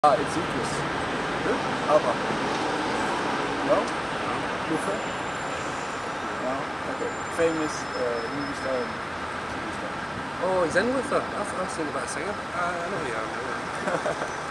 It's Idris. Who? Elba. No? Luther? No? Okay. Famous movie star and TV star. Oh, he's in Luther. I've seen about a singer. I know who you are.